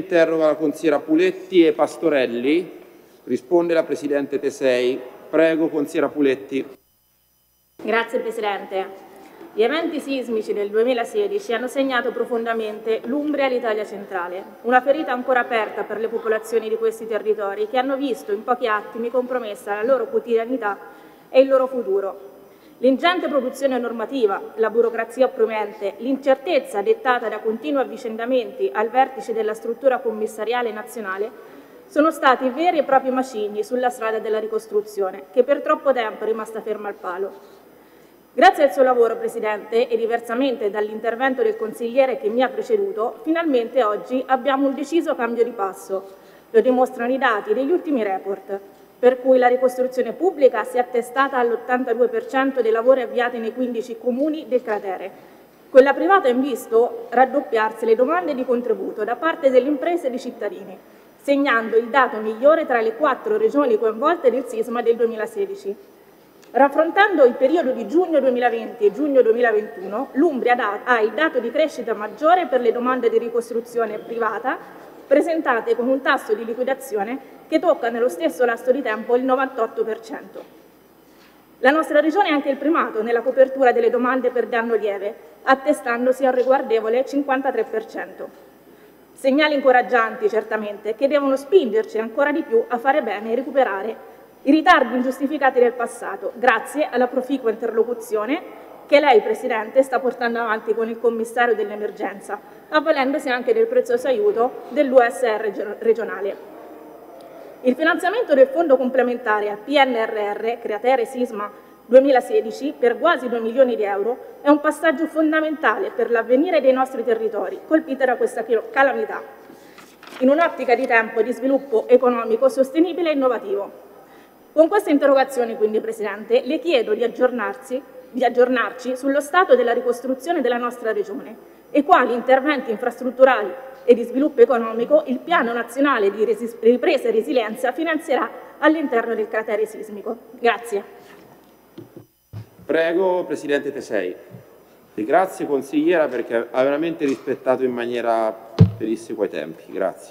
interroga la consigliera Puletti e Pastorelli. Risponde la Presidente Tesei. Prego, consigliera Puletti. Grazie Presidente. Gli eventi sismici del 2016 hanno segnato profondamente l'Umbria e l'Italia centrale, una ferita ancora aperta per le popolazioni di questi territori che hanno visto in pochi attimi compromessa la loro quotidianità e il loro futuro. L'ingente produzione normativa, la burocrazia opprimente, l'incertezza dettata da continui avvicendamenti al vertice della struttura commissariale nazionale sono stati veri e propri macigni sulla strada della ricostruzione, che per troppo tempo è rimasta ferma al palo. Grazie al suo lavoro, Presidente, e diversamente dall'intervento del consigliere che mi ha preceduto, finalmente oggi abbiamo un deciso cambio di passo. Lo dimostrano i dati degli ultimi report, per cui la ricostruzione pubblica si è attestata all'82% dei lavori avviati nei 15 comuni del cratere. Quella privata ha visto raddoppiarsi le domande di contributo da parte delle imprese e dei cittadini, segnando il dato migliore tra le 4 regioni coinvolte nel sisma del 2016. Raffrontando il periodo di giugno 2020 e giugno 2021, l'Umbria ha il dato di crescita maggiore per le domande di ricostruzione privata presentate con un tasso di liquidazione che tocca nello stesso lasso di tempo il 98%. La nostra regione ha anche il primato nella copertura delle domande per danno lieve, attestandosi al riguardevole 53%. Segnali incoraggianti, certamente, che devono spingerci ancora di più a fare bene e recuperare i ritardi ingiustificati del passato, grazie alla proficua interlocuzione che lei, Presidente, sta portando avanti con il commissario dell'emergenza, avvalendosi anche del prezioso aiuto dell'USR regionale. Il finanziamento del Fondo complementare al PNRR, Cratere Sisma 2016, per quasi 2 milioni di euro, è un passaggio fondamentale per l'avvenire dei nostri territori, colpiti da questa calamità, in un'ottica di tempo di sviluppo economico sostenibile e innovativo. Con queste interrogazioni, quindi, Presidente, le chiedo di aggiornarci sullo stato della ricostruzione della nostra Regione e quali interventi infrastrutturali e di sviluppo economico il Piano Nazionale di Ripresa e Resilienza finanzierà all'interno del cratere sismico. Grazie. Prego, Presidente Tesei. Grazie, consigliera, perché ha veramente rispettato in maniera pedissequa i tempi. Grazie.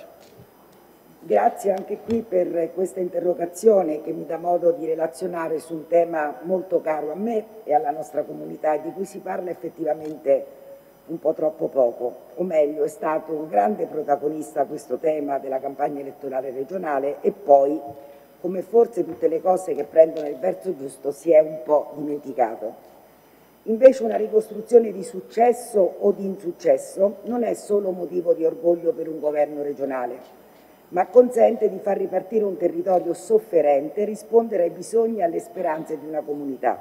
Grazie anche qui per questa interrogazione che mi dà modo di relazionare su un tema molto caro a me e alla nostra comunità e di cui si parla effettivamente un po' troppo poco, o meglio è stato un grande protagonista questo tema della campagna elettorale regionale e poi, come forse tutte le cose che prendono il verso giusto, si è un po' dimenticato. Invece una ricostruzione di successo o di insuccesso non è solo motivo di orgoglio per un governo regionale, ma consente di far ripartire un territorio sofferente e rispondere ai bisogni e alle speranze di una comunità.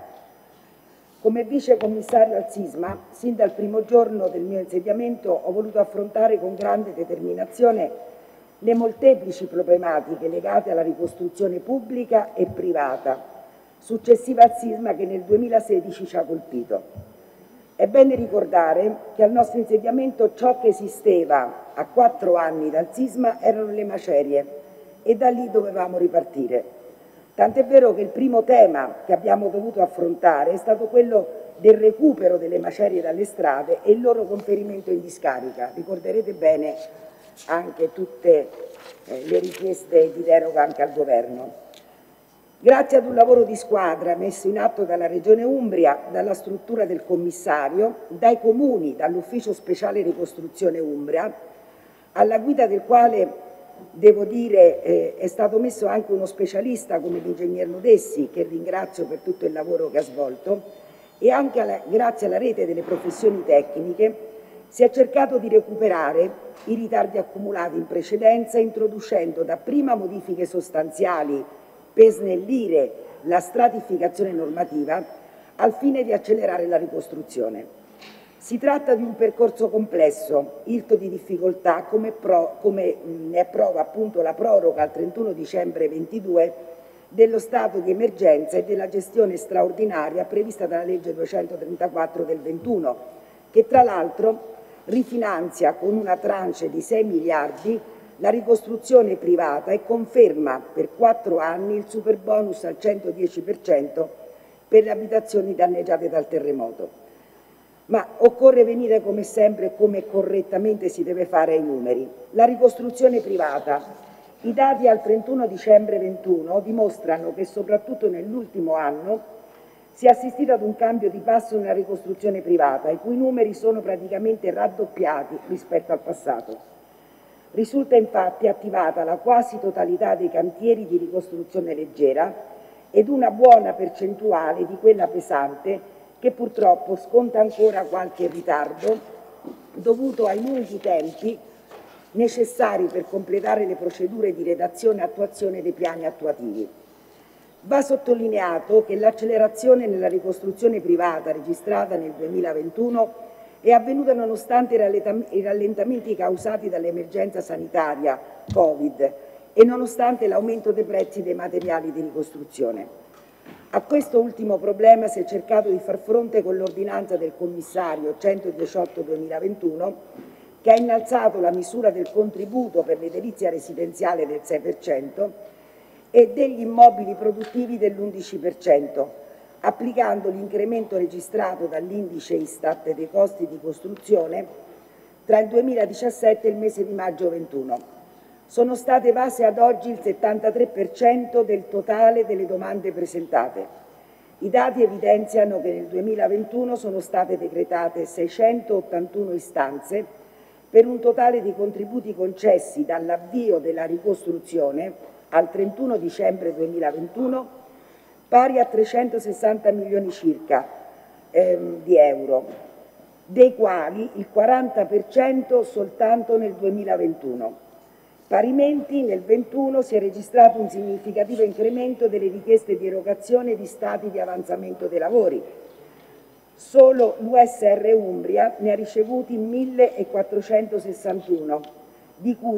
Come vice commissario al sisma, sin dal primo giorno del mio insediamento ho voluto affrontare con grande determinazione le molteplici problematiche legate alla ricostruzione pubblica e privata, successiva al sisma che nel 2016 ci ha colpito. È bene ricordare che al nostro insediamento ciò che esisteva a 4 anni dal sisma erano le macerie e da lì dovevamo ripartire. Tant'è vero che il primo tema che abbiamo dovuto affrontare è stato quello del recupero delle macerie dalle strade e il loro conferimento in discarica. Ricorderete bene anche tutte le richieste di deroga anche al Governo. Grazie ad un lavoro di squadra messo in atto dalla Regione Umbria, dalla struttura del commissario, dai comuni, dall'Ufficio Speciale Ricostruzione Umbria, alla guida del quale, devo dire, è stato messo anche uno specialista come l'ingegner Nudessi, che ringrazio per tutto il lavoro che ha svolto, e anche grazie alla rete delle professioni tecniche, si è cercato di recuperare i ritardi accumulati in precedenza, introducendo dapprima modifiche sostanziali per snellire la stratificazione normativa al fine di accelerare la ricostruzione. Si tratta di un percorso complesso, irto di difficoltà, come ne è prova appunto la proroga al 31 dicembre 2022 dello stato di emergenza e della gestione straordinaria prevista dalla legge 234 del 21, che tra l'altro rifinanzia con una tranche di 6 miliardi la ricostruzione privata e conferma per 4 anni il superbonus al 110% per le abitazioni danneggiate dal terremoto. Ma occorre venire come sempre e come correttamente si deve fare ai numeri. La ricostruzione privata. I dati al 31 dicembre 2021 dimostrano che soprattutto nell'ultimo anno si è assistito ad un cambio di passo nella ricostruzione privata, i cui numeri sono praticamente raddoppiati rispetto al passato. Risulta infatti attivata la quasi totalità dei cantieri di ricostruzione leggera ed una buona percentuale di quella pesante che purtroppo sconta ancora qualche ritardo dovuto ai lunghi tempi necessari per completare le procedure di redazione e attuazione dei piani attuativi. Va sottolineato che l'accelerazione nella ricostruzione privata registrata nel 2021 è avvenuta nonostante i rallentamenti causati dall'emergenza sanitaria Covid e nonostante l'aumento dei prezzi dei materiali di ricostruzione. A questo ultimo problema si è cercato di far fronte con l'ordinanza del commissario 118/2021 che ha innalzato la misura del contributo per l'edilizia residenziale del 6% e degli immobili produttivi dell'11%, applicando l'incremento registrato dall'indice Istat dei costi di costruzione tra il 2017 e il mese di maggio 2021. Sono state evase ad oggi il 73% del totale delle domande presentate. I dati evidenziano che nel 2021 sono state decretate 681 istanze per un totale di contributi concessi dall'avvio della ricostruzione al 31 dicembre 2021 pari a 360 milioni circa di euro, dei quali il 40% soltanto nel 2021. Parimenti nel 2021 si è registrato un significativo incremento delle richieste di erogazione di stati di avanzamento dei lavori. Solo l'USR Umbria ne ha ricevuti 1.461, di cui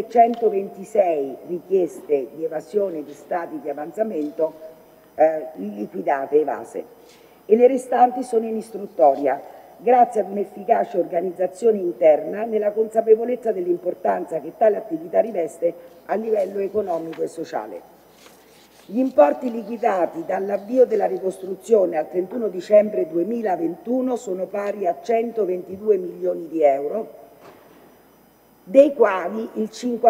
1.126 richieste di evasione di stati di avanzamento liquidate, evase, e le restanti sono in istruttoria, grazie ad un'efficace organizzazione interna nella consapevolezza dell'importanza che tale attività riveste a livello economico e sociale. Gli importi liquidati dall'avvio della ricostruzione al 31 dicembre 2021 sono pari a 122 milioni di euro, dei quali il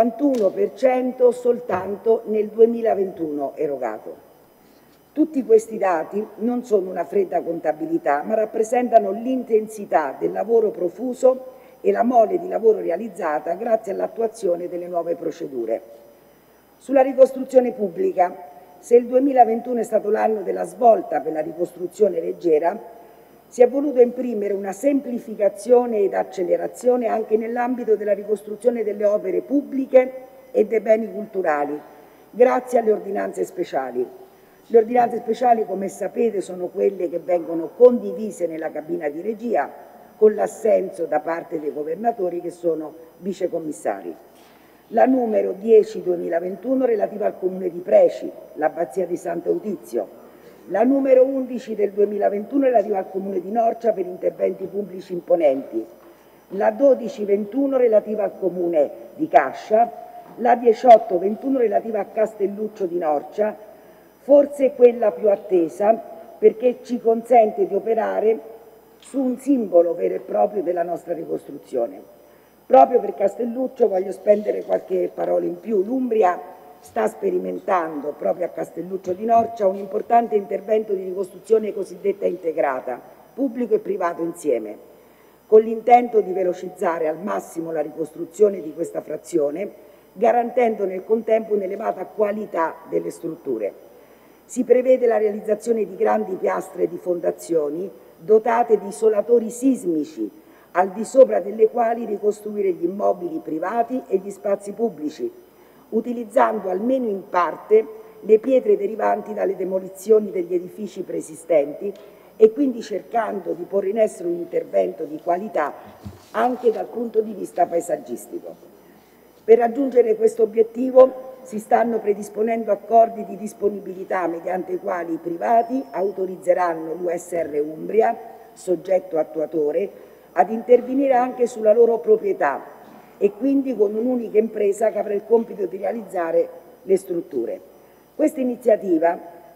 51% soltanto nel 2021 erogato. Tutti questi dati non sono una fredda contabilità, ma rappresentano l'intensità del lavoro profuso e la mole di lavoro realizzata grazie all'attuazione delle nuove procedure. Sulla ricostruzione pubblica, se il 2021 è stato l'anno della svolta per la ricostruzione leggera, si è voluto imprimere una semplificazione ed accelerazione anche nell'ambito della ricostruzione delle opere pubbliche e dei beni culturali, grazie alle ordinanze speciali. Le ordinanze speciali, come sapete, sono quelle che vengono condivise nella cabina di regia con l'assenso da parte dei governatori che sono vicecommissari. La numero 10/2021 relativa al comune di Preci, l'abbazia di Sant'Eutizio. La numero 11 del 2021 relativa al comune di Norcia per interventi pubblici imponenti. La 12/21 relativa al comune di Cascia. La 18/21 relativa a Castelluccio di Norcia, forse quella più attesa perché ci consente di operare su un simbolo vero e proprio della nostra ricostruzione. Proprio per Castelluccio voglio spendere qualche parola in più. L'Umbria sta sperimentando, proprio a Castelluccio di Norcia, un importante intervento di ricostruzione cosiddetta integrata, pubblico e privato insieme, con l'intento di velocizzare al massimo la ricostruzione di questa frazione, garantendo nel contempo un'elevata qualità delle strutture. Si prevede la realizzazione di grandi piastre di fondazioni dotate di isolatori sismici, al di sopra delle quali ricostruire gli immobili privati e gli spazi pubblici, utilizzando almeno in parte le pietre derivanti dalle demolizioni degli edifici preesistenti e quindi cercando di porre in essere un intervento di qualità anche dal punto di vista paesaggistico. Per raggiungere questo obiettivo si stanno predisponendo accordi di disponibilità mediante i quali i privati autorizzeranno l'USR Umbria, soggetto attuatore, ad intervenire anche sulla loro proprietà e quindi con un'unica impresa che avrà il compito di realizzare le strutture. Questa iniziativa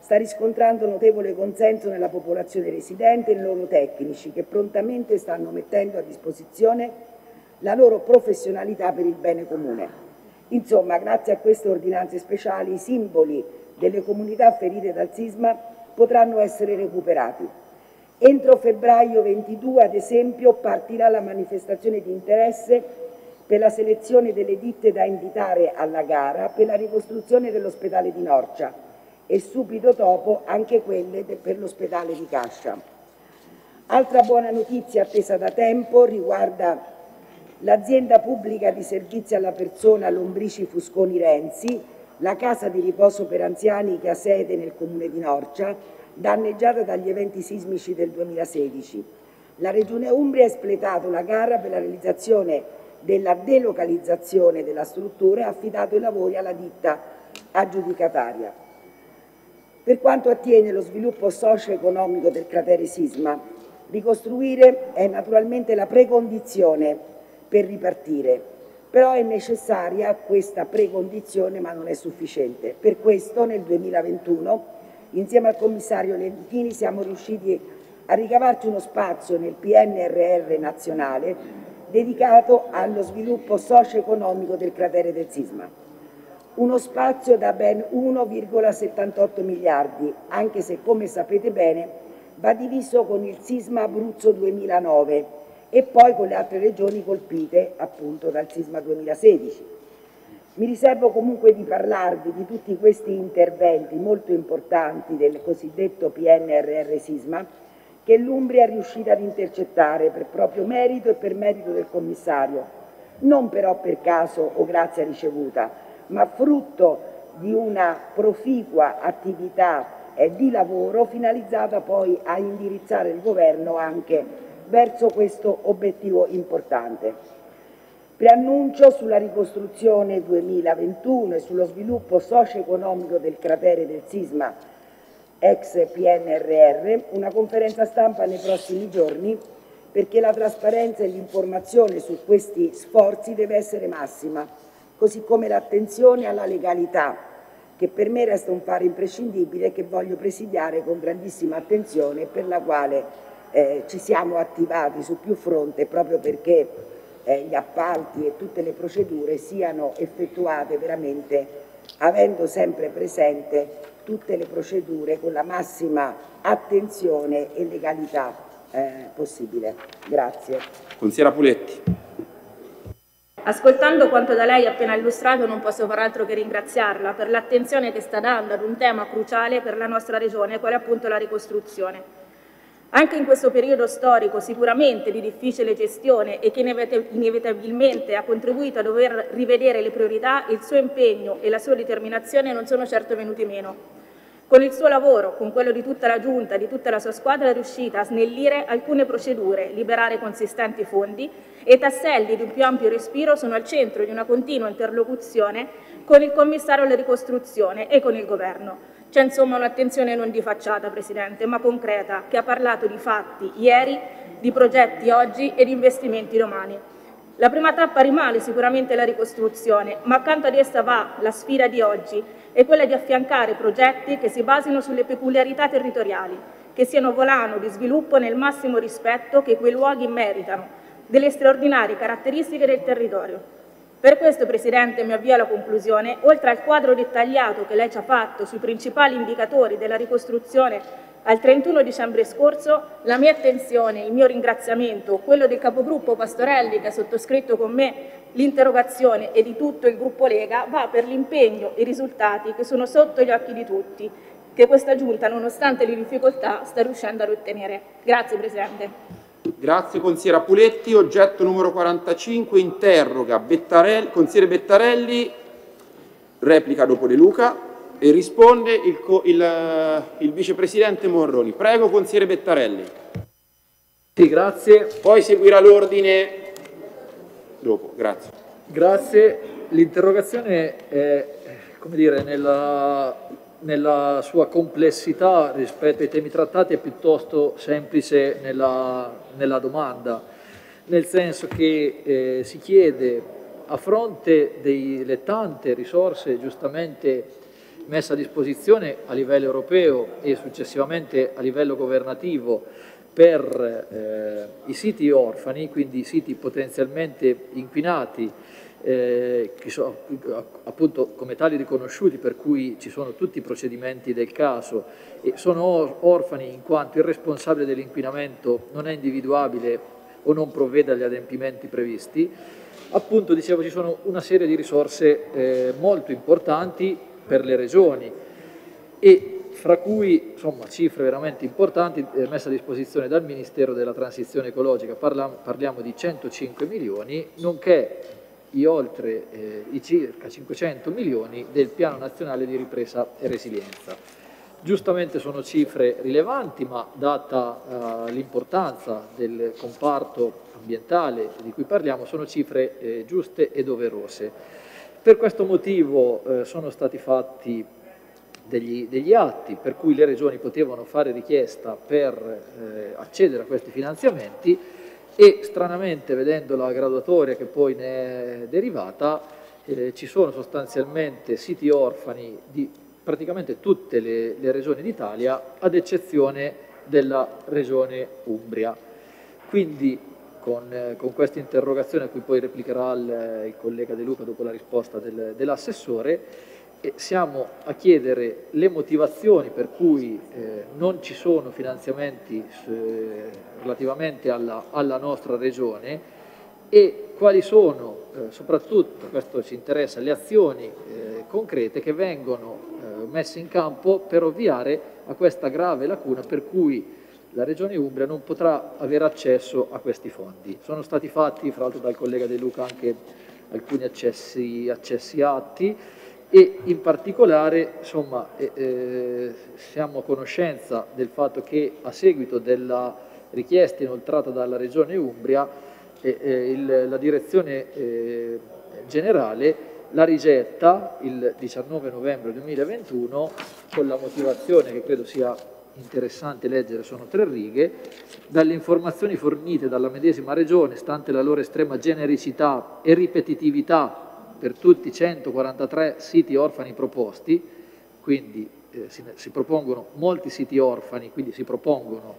sta riscontrando notevole consenso nella popolazione residente e nei loro tecnici, che prontamente stanno mettendo a disposizione la loro professionalità per il bene comune. Insomma, grazie a queste ordinanze speciali, i simboli delle comunità ferite dal sisma potranno essere recuperati. Entro febbraio 22, ad esempio, partirà la manifestazione di interesse per la selezione delle ditte da invitare alla gara per la ricostruzione dell'ospedale di Norcia e subito dopo anche quelle per l'ospedale di Cascia. Altra buona notizia attesa da tempo riguarda l'azienda pubblica di servizi alla persona Lombrici Fusconi Renzi, la casa di riposo per anziani che ha sede nel comune di Norcia, danneggiata dagli eventi sismici del 2016. La Regione Umbria ha espletato la gara per la realizzazione della delocalizzazione della struttura e ha affidato i lavori alla ditta aggiudicataria. Per quanto attiene lo sviluppo socio-economico del cratere sisma, ricostruire è naturalmente la precondizione per ripartire, però è necessaria questa precondizione, ma non è sufficiente. Per questo nel 2021, insieme al commissario Lentini, siamo riusciti a ricavarci uno spazio nel PNRR nazionale dedicato allo sviluppo socio-economico del cratere del sisma. Uno spazio da ben 1,78 miliardi, anche se, come sapete bene, va diviso con il sisma Abruzzo 2009 e poi con le altre regioni colpite appunto dal sisma 2016. Mi riservo comunque di parlarvi di tutti questi interventi molto importanti del cosiddetto PNRR sisma che l'Umbria è riuscita ad intercettare per proprio merito e per merito del commissario, non però per caso o grazia ricevuta, ma frutto di una proficua attività di lavoro finalizzata poi a indirizzare il governo anche verso questo obiettivo importante. Preannuncio sulla ricostruzione 2021 e sullo sviluppo socio-economico del cratere del sisma ex PNRR una conferenza stampa nei prossimi giorni, perché la trasparenza e l'informazione su questi sforzi deve essere massima, così come l'attenzione alla legalità, che per me resta un fare imprescindibile e che voglio presidiare con grandissima attenzione e per la quale ci siamo attivati su più fronti proprio perché gli appalti e tutte le procedure siano effettuate veramente avendo sempre presente tutte le procedure con la massima attenzione e legalità possibile. Grazie. Consigliera Puletti. Ascoltando quanto da lei appena illustrato non posso far altro che ringraziarla per l'attenzione che sta dando ad un tema cruciale per la nostra regione, quale appunto la ricostruzione. Anche in questo periodo storico sicuramente di difficile gestione e che inevitabilmente ha contribuito a dover rivedere le priorità, il suo impegno e la sua determinazione non sono certo venuti meno. Con il suo lavoro, con quello di tutta la Giunta, di tutta la sua squadra, è riuscita a snellire alcune procedure, liberare consistenti fondi e i tasselli di un più ampio respiro sono al centro di una continua interlocuzione con il commissario alla ricostruzione e con il Governo. C'è insomma un'attenzione non di facciata, Presidente, ma concreta, che ha parlato di fatti ieri, di progetti oggi e di investimenti domani. La prima tappa rimane sicuramente la ricostruzione, ma accanto ad essa va la sfida di oggi, è quella di affiancare progetti che si basino sulle peculiarità territoriali, che siano volano di sviluppo nel massimo rispetto che quei luoghi meritano, delle straordinarie caratteristiche del territorio. Per questo, Presidente, mi avvio alla conclusione. Oltre al quadro dettagliato che lei ci ha fatto sui principali indicatori della ricostruzione al 31 dicembre scorso, la mia attenzione, il mio ringraziamento, quello del capogruppo Pastorelli che ha sottoscritto con me l'interrogazione e di tutto il gruppo Lega, va per l'impegno e i risultati che sono sotto gli occhi di tutti, che questa Giunta, nonostante le difficoltà, sta riuscendo ad ottenere. Grazie, Presidente. Grazie consigliera Puletti. Oggetto numero 45, interroga consigliere Bettarelli, replica dopo De Luca e risponde il vicepresidente Morroni. Prego consigliere Bettarelli. Sì, grazie. Poi seguirà l'ordine dopo. Grazie. Grazie. L'interrogazione è, come dire, nella sua complessità rispetto ai temi trattati è piuttosto semplice nella domanda, nel senso che si chiede, a fronte delle tante risorse giustamente messa a disposizione a livello europeo e successivamente a livello governativo per i siti orfani, quindi i siti potenzialmente inquinati, che sono appunto come tali riconosciuti, per cui ci sono tutti i procedimenti del caso, e sono orfani in quanto il responsabile dell'inquinamento non è individuabile o non provvede agli adempimenti previsti. Appunto, dicevo, ci sono una serie di risorse molto importanti per le regioni, e fra cui, insomma, cifre veramente importanti messe a disposizione dal Ministero della Transizione Ecologica. Parliamo di 105 milioni, nonché i circa 500 milioni del Piano Nazionale di Ripresa e Resilienza. Giustamente sono cifre rilevanti, ma data l'importanza del comparto ambientale di cui parliamo, sono cifre giuste e doverose. Per questo motivo sono stati fatti degli atti per cui le regioni potevano fare richiesta per accedere a questi finanziamenti, e stranamente, vedendo la graduatoria che poi ne è derivata, ci sono sostanzialmente siti orfani di praticamente tutte le regioni d'Italia, ad eccezione della regione Umbria. Quindi con questa interrogazione, a cui poi replicherà il collega De Luca dopo la risposta dell'assessore, siamo a chiedere le motivazioni per cui non ci sono finanziamenti relativamente alla nostra regione, e quali sono, soprattutto, questo ci interessa, le azioni concrete che vengono messe in campo per ovviare a questa grave lacuna per cui la Regione Umbria non potrà avere accesso a questi fondi. Sono stati fatti, fra l'altro dal collega De Luca, anche alcuni accessi atti, e in particolare, insomma, siamo a conoscenza del fatto che, a seguito della richiesta inoltrata dalla Regione Umbria, la direzione generale la rigetta il 19 novembre 2021 con la motivazione, che credo sia interessante leggere, sono 3 righe: dalle informazioni fornite dalla medesima regione, stante la loro estrema genericità e ripetitività per tutti i 143 siti orfani proposti, quindi si propongono molti siti orfani, quindi si propongono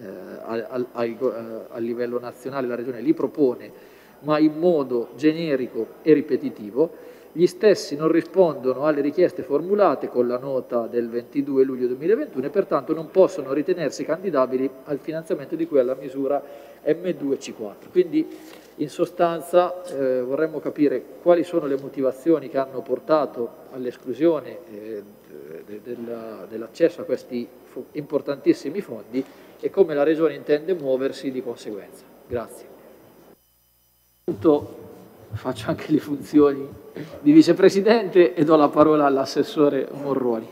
a livello nazionale, la regione li propone, ma in modo generico e ripetitivo. Gli stessi non rispondono alle richieste formulate con la nota del 22 luglio 2021 e pertanto non possono ritenersi candidabili al finanziamento di cui alla misura M2C4. Quindi, in sostanza, vorremmo capire quali sono le motivazioni che hanno portato all'esclusione dell'accesso a questi importantissimi fondi e come la Regione intende muoversi di conseguenza. Grazie. Faccio anche le funzioni di vicepresidente e do la parola all'assessore Morroni.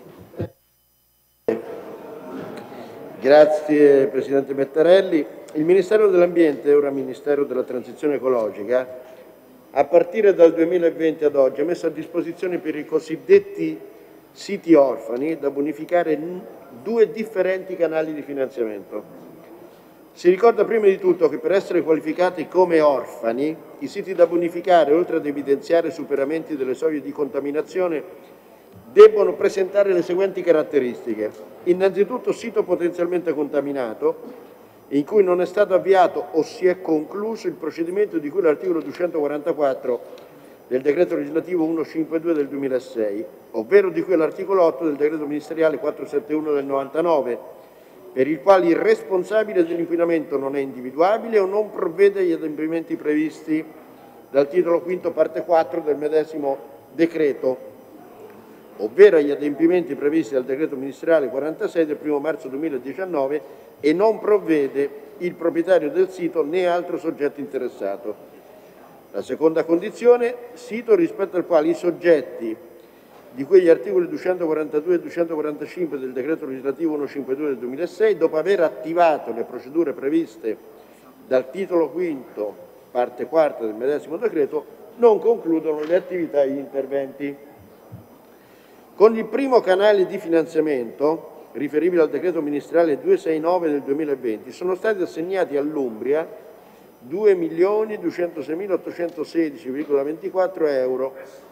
Grazie Presidente Bettarelli. Il Ministero dell'Ambiente, ora Ministero della Transizione Ecologica, a partire dal 2020 ad oggi ha messo a disposizione per i cosiddetti siti orfani da bonificare 2 differenti canali di finanziamento. Si ricorda prima di tutto che per essere qualificati come orfani, i siti da bonificare, oltre ad evidenziare superamenti delle soglie di contaminazione, debbono presentare le seguenti caratteristiche. Innanzitutto, sito potenzialmente contaminato, in cui non è stato avviato o si è concluso il procedimento di cui l'articolo 244 del decreto legislativo 152 del 2006, ovvero di cui all'articolo 8 del decreto ministeriale 471 del 99, per il quale il responsabile dell'inquinamento non è individuabile o non provvede agli adempimenti previsti dal titolo V parte 4 del medesimo decreto, ovvero agli adempimenti previsti dal decreto ministeriale 46 del 1 marzo 2019 e non provvede il proprietario del sito né altro soggetto interessato. La seconda condizione, sito rispetto al quale i soggetti di cui gli articoli 242 e 245 del decreto legislativo 152 del 2006, dopo aver attivato le procedure previste dal titolo V, parte 4 del medesimo decreto, non concludono le attività e gli interventi. Con il primo canale di finanziamento, riferibile al decreto ministeriale 269 del 2020, sono stati assegnati all'Umbria 2.206.816,24 euro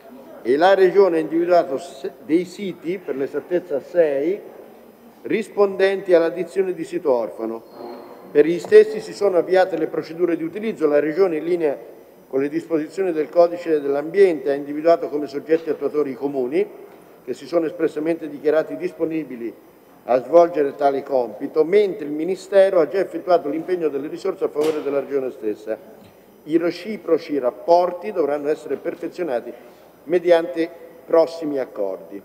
e la Regione ha individuato dei siti, per l'esattezza 6, rispondenti all'addizione di sito orfano. Per gli stessi si sono avviate le procedure di utilizzo. La Regione, in linea con le disposizioni del Codice dell'Ambiente, ha individuato come soggetti attuatori i comuni, che si sono espressamente dichiarati disponibili a svolgere tale compito, mentre il Ministero ha già effettuato l'impegno delle risorse a favore della Regione stessa. I reciproci rapporti dovranno essere perfezionati mediante prossimi accordi.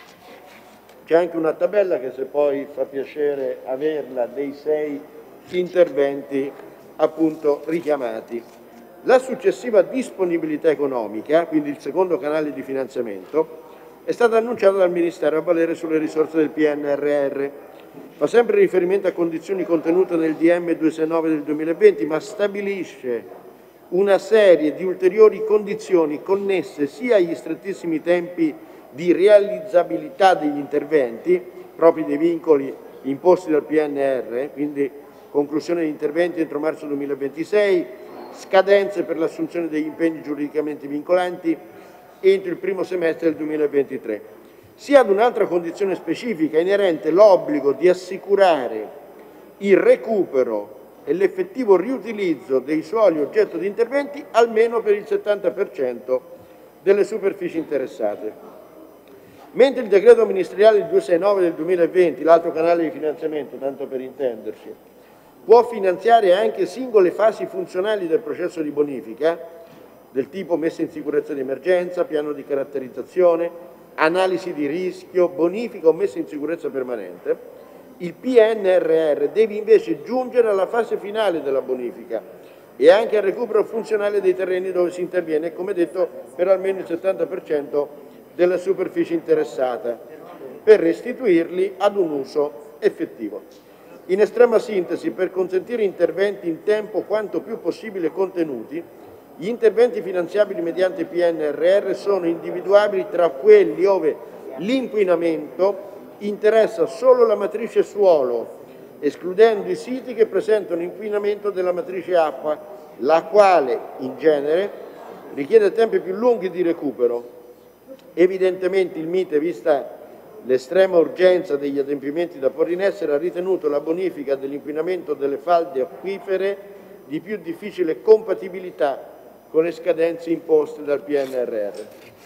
C'è anche una tabella che, se poi fa piacere averla, dei 6 interventi appunto richiamati. La successiva disponibilità economica, quindi il secondo canale di finanziamento, è stata annunciata dal Ministero a valere sulle risorse del PNRR. Fa sempre riferimento a condizioni contenute nel DM 269 del 2020, ma stabilisce una serie di ulteriori condizioni connesse sia agli strettissimi tempi di realizzabilità degli interventi, propri dei vincoli imposti dal PNR, quindi conclusione degli interventi entro marzo 2026, scadenze per l'assunzione degli impegni giuridicamente vincolanti entro il primo semestre del 2023, sia ad un'altra condizione specifica inerente l'obbligo di assicurare il recupero e l'effettivo riutilizzo dei suoli oggetto di interventi almeno per il 70% delle superfici interessate. Mentre il decreto ministeriale 269 del 2020, l'altro canale di finanziamento, tanto per intenderci, può finanziare anche singole fasi funzionali del processo di bonifica, del tipo messa in sicurezza di emergenza, piano di caratterizzazione, analisi di rischio, bonifica o messa in sicurezza permanente, il PNRR deve invece giungere alla fase finale della bonifica e anche al recupero funzionale dei terreni dove si interviene, come detto, per almeno il 70% della superficie interessata, per restituirli ad un uso effettivo. In estrema sintesi, per consentire interventi in tempo quanto più possibile contenuti, gli interventi finanziabili mediante PNRR sono individuabili tra quelli ove l'inquinamento interessa solo la matrice suolo, escludendo i siti che presentano inquinamento della matrice acqua, la quale, in genere, richiede tempi più lunghi di recupero. Evidentemente il MITE, vista l'estrema urgenza degli adempimenti da porre in essere, ha ritenuto la bonifica dell'inquinamento delle falde acquifere di più difficile compatibilità con le scadenze imposte dal PNRR.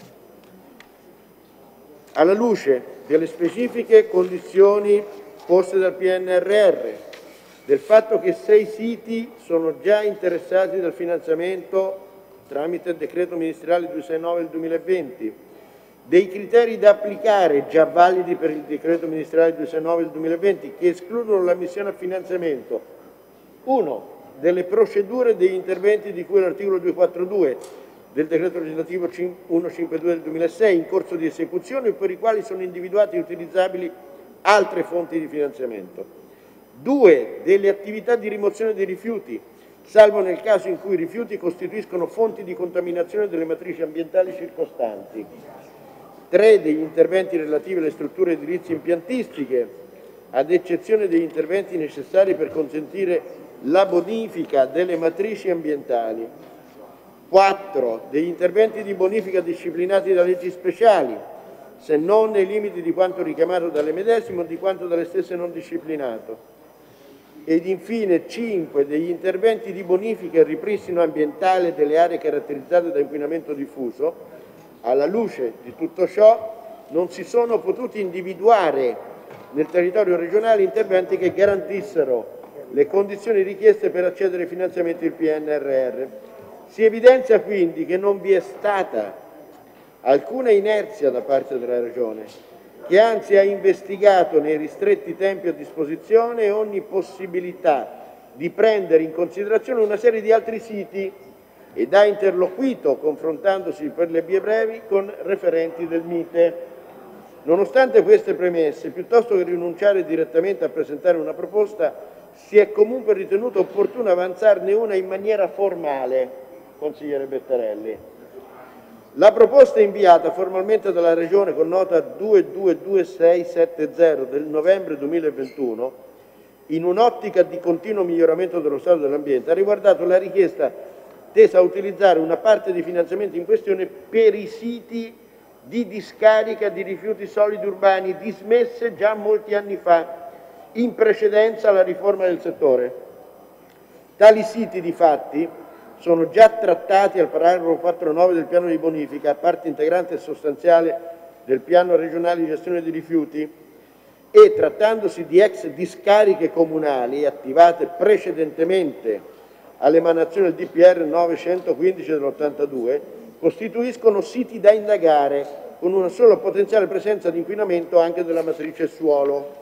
Alla luce delle specifiche condizioni poste dal PNRR, del fatto che 6 siti sono già interessati dal finanziamento tramite il decreto ministeriale 269 del 2020, dei criteri da applicare già validi per il decreto ministeriale 269 del 2020 che escludono l'ammissione a finanziamento, 1. delle procedure degli interventi di cui all'articolo 242 del decreto legislativo 152 del 2006 in corso di esecuzione e per i quali sono individuati e utilizzabili altre fonti di finanziamento. 2. Delle attività di rimozione dei rifiuti, salvo nel caso in cui i rifiuti costituiscono fonti di contaminazione delle matrici ambientali circostanti. 3. Degli interventi relativi alle strutture edilizie impiantistiche, ad eccezione degli interventi necessari per consentire la bonifica delle matrici ambientali. 4. Degli interventi di bonifica disciplinati da leggi speciali, se non nei limiti di quanto richiamato dalle medesime o di quanto dalle stesse non disciplinato. Ed infine 5. Degli interventi di bonifica e ripristino ambientale delle aree caratterizzate da inquinamento diffuso. Alla luce di tutto ciò non si sono potuti individuare nel territorio regionale interventi che garantissero le condizioni richieste per accedere ai finanziamenti del PNRR. Si evidenzia quindi che non vi è stata alcuna inerzia da parte della Regione, che anzi ha investigato nei ristretti tempi a disposizione ogni possibilità di prendere in considerazione una serie di altri siti ed ha interloquito, confrontandosi per le vie brevi, con referenti del MITE. Nonostante queste premesse, piuttosto che rinunciare direttamente a presentare una proposta, si è comunque ritenuto opportuno avanzarne una in maniera formale, consigliere Bettarelli. La proposta inviata formalmente dalla Regione con nota 222670 del novembre 2021, in un'ottica di continuo miglioramento dello stato dell'ambiente, ha riguardato la richiesta tesa a utilizzare una parte dei finanziamenti in questione per i siti di discarica di rifiuti solidi urbani dismesse già molti anni fa, in precedenza alla riforma del settore. Tali siti, difatti, sono già trattati al paragrafo 4.9 del piano di bonifica, parte integrante e sostanziale del piano regionale di gestione dei rifiuti, e trattandosi di ex discariche comunali attivate precedentemente all'emanazione del DPR 915 dell'82, costituiscono siti da indagare con una sola potenziale presenza di inquinamento anche della matrice suolo.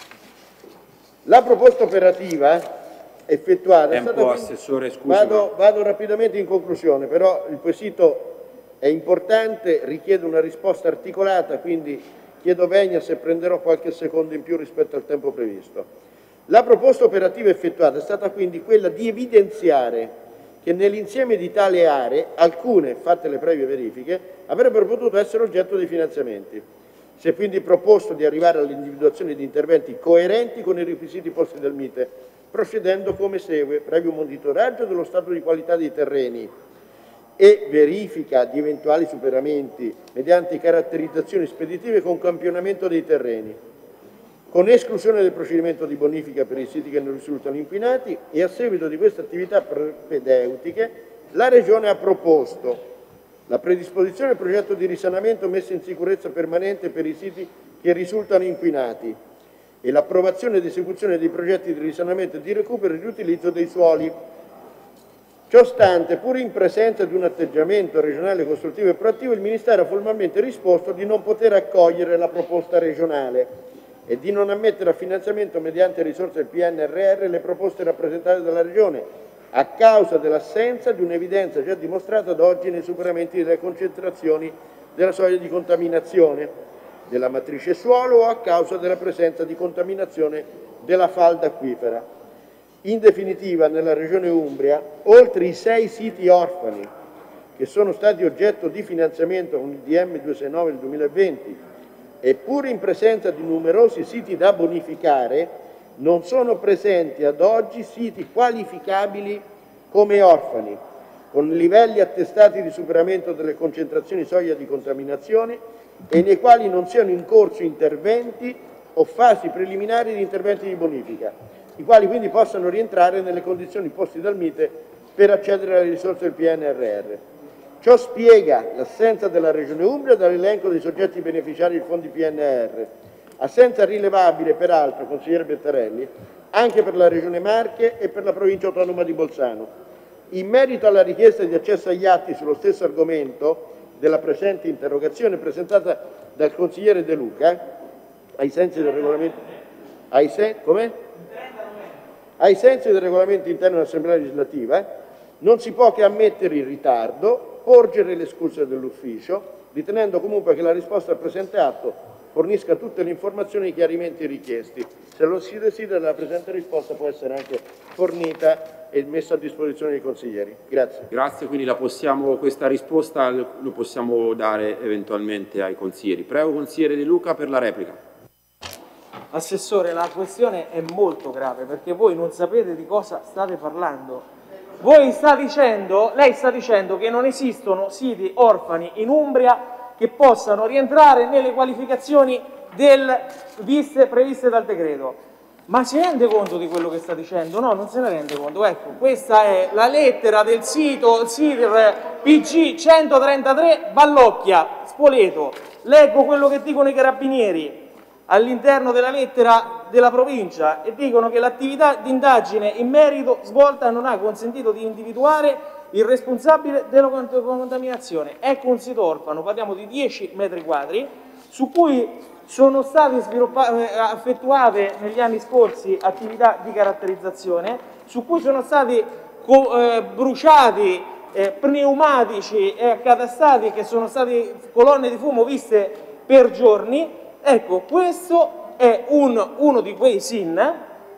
La proposta operativa effettuata è stata... Assessore, scusi. Vado rapidamente in conclusione, però il quesito è importante, richiede una risposta articolata, quindi chiedo venia se prenderò qualche secondo in più rispetto al tempo previsto. La proposta operativa effettuata è stata quindi quella di evidenziare che nell'insieme di tali aree, alcune, fatte le previe verifiche, avrebbero potuto essere oggetto di finanziamenti. Si è quindi proposto di arrivare all'individuazione di interventi coerenti con i requisiti posti dal Mite, procedendo come segue: previo monitoraggio dello stato di qualità dei terreni e verifica di eventuali superamenti mediante caratterizzazioni speditive con campionamento dei terreni, con esclusione del procedimento di bonifica per i siti che non risultano inquinati, e a seguito di queste attività propedeutiche la Regione ha proposto la predisposizione del progetto di risanamento messa in sicurezza permanente per i siti che risultano inquinati e l'approvazione ed esecuzione dei progetti di risanamento e di recupero e riutilizzo dei suoli. Ciò stante, pur in presenza di un atteggiamento regionale costruttivo e proattivo, il Ministero ha formalmente risposto di non poter accogliere la proposta regionale e di non ammettere a finanziamento mediante risorse del PNRR le proposte rappresentate dalla Regione, a causa dell'assenza di un'evidenza già dimostrata ad oggi nei superamenti delle concentrazioni della soglia di contaminazione della matrice suolo o a causa della presenza di contaminazione della falda acquifera. In definitiva, nella Regione Umbria, oltre i 6 siti orfani che sono stati oggetto di finanziamento con il DM 269 del 2020 e pur in presenza di numerosi siti da bonificare, non sono presenti ad oggi siti qualificabili come orfani, con livelli attestati di superamento delle concentrazioni soglia di contaminazione e nei quali non siano in corso interventi o fasi preliminari di interventi di bonifica, i quali quindi possano rientrare nelle condizioni poste dal Mite per accedere alle risorse del PNRR. Ciò spiega l'assenza della Regione Umbria dall'elenco dei soggetti beneficiari dei fondi PNR, assenza rilevabile peraltro, consigliere Bettarelli, anche per la Regione Marche e per la Provincia Autonoma di Bolzano. In merito alla richiesta di accesso agli atti sullo stesso argomento della presente interrogazione presentata dal consigliere De Luca, ai sensi del regolamento... Ai sensi del regolamento interno dell'Assemblea legislativa, non si può che ammettere il ritardo, porgere le scuse dell'ufficio, ritenendo comunque che la risposta al presente atto fornisca tutte le informazioni e i chiarimenti richiesti. Se lo si desidera, la presente risposta può essere anche fornita e messa a disposizione dei consiglieri. Grazie. Grazie, quindi questa risposta lo possiamo dare eventualmente ai consiglieri. Prego, consigliere De Luca, per la replica. Assessore, la questione è molto grave perché voi non sapete di cosa state parlando. Lei sta dicendo che non esistono siti orfani in Umbria che possano rientrare nelle qualificazioni previste dal decreto. Ma si rende conto di quello che sta dicendo? No, non se ne rende conto. Ecco, questa è la lettera del sito PG 133 Vallocchia, Spoleto. Leggo quello che dicono i carabinieri all'interno della lettera della provincia e dicono che l'attività di indagine in merito svolta non ha consentito di individuare il responsabile della contaminazione. Ecco un sito orfano, parliamo di 10 metri quadri, su cui sono state effettuate negli anni scorsi attività di caratterizzazione, su cui sono stati bruciati pneumatici e accatastati, che sono state colonne di fumo viste per giorni. Ecco, questo è uno di quei SIR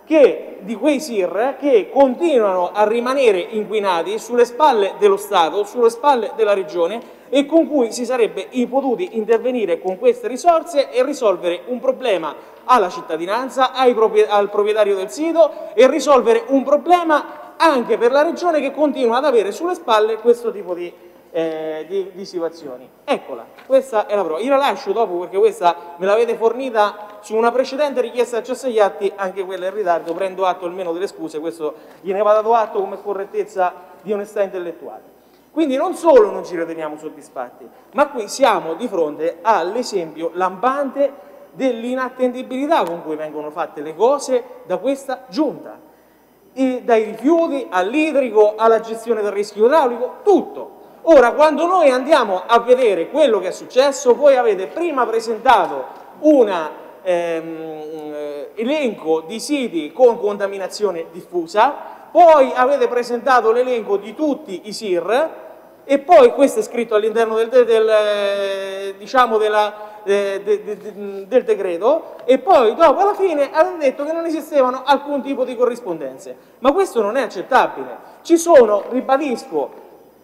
che continuano a rimanere inquinati sulle spalle dello Stato, sulle spalle della Regione, e con cui si sarebbe potuti intervenire con queste risorse e risolvere un problema alla cittadinanza, al proprietario del sito, e risolvere un problema anche per la Regione, che continua ad avere sulle spalle questo tipo di di situazioni. Eccola, questa è la prova. Io la lascio dopo perché questa me l'avete fornita su una precedente richiesta di accesso agli atti, anche quella in ritardo, prendo atto almeno delle scuse, questo gliene va dato atto come correttezza di onestà intellettuale. Quindi non solo non ci riteniamo soddisfatti, ma qui siamo di fronte all'esempio lampante dell'inattendibilità con cui vengono fatte le cose da questa giunta, dai rifiuti all'idrico alla gestione del rischio idraulico, tutto. Ora, quando noi andiamo a vedere quello che è successo, voi avete prima presentato un elenco di siti con contaminazione diffusa, poi avete presentato l'elenco di tutti i SIR e poi questo è scritto all'interno del decreto e poi dopo alla fine avete detto che non esistevano alcun tipo di corrispondenze. Ma questo non è accettabile. Ci sono, ribadisco,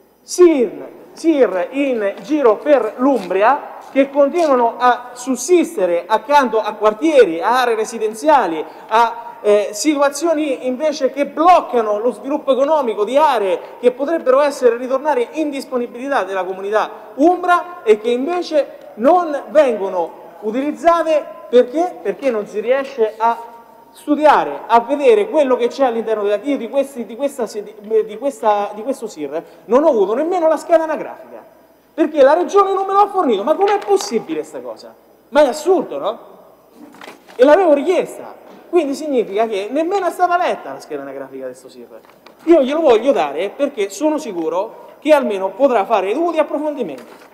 SIR in giro per l'Umbria che continuano a sussistere accanto a quartieri, a aree residenziali, a situazioni invece che bloccano lo sviluppo economico di aree che potrebbero ritornare in disponibilità della comunità umbra e che invece non vengono utilizzate perché non si riesce a studiare, a vedere quello che c'è all'interno di questo SIR. Non ho avuto nemmeno la scheda anagrafica perché la regione non me l'ha fornito. Ma com'è possibile questa cosa? Ma è assurdo, no? E l'avevo richiesta. Quindi significa che nemmeno è stata letta la scheda anagrafica di questo SIR. Io glielo voglio dare perché sono sicuro che almeno potrà fare i dovuti approfondimenti.